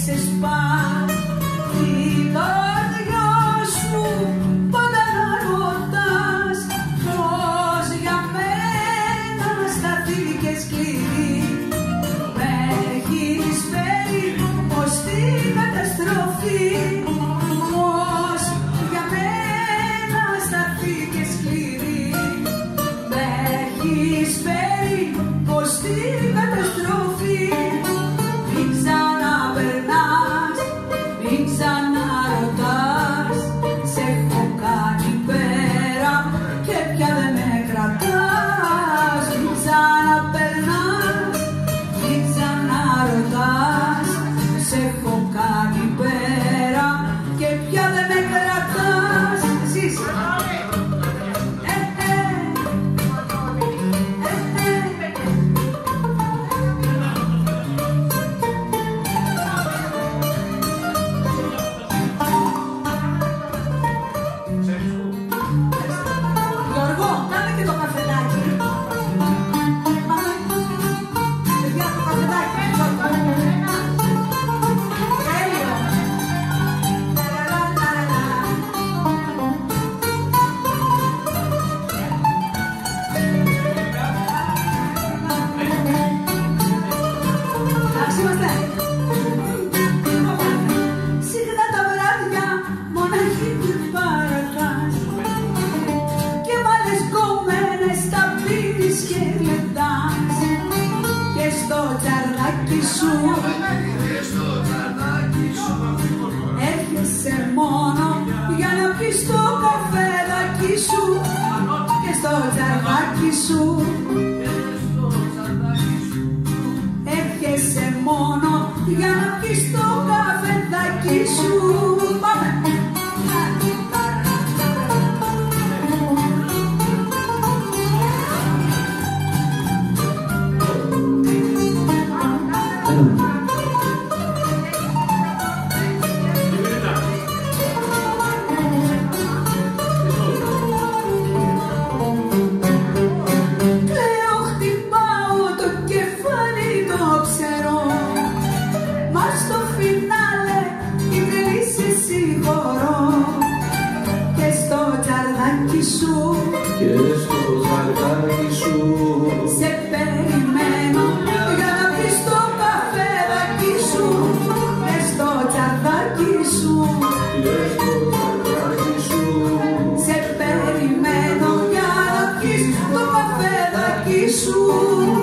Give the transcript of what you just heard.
Έρχεσαι μόνο για να πεις το καφεδάκι σου και στο τζαρδάκι σου. Έρχεσαι μόνο για να πεις το καφεδάκι σου. Πάμε! Και στο ζαρδάκι σου σε περιμένω για να πεις το καφεδάκι σου και στο τζαρδάκι σου. Και στο ζαρδάκι σου σε περιμένω για να πεις το καφεδάκι σου.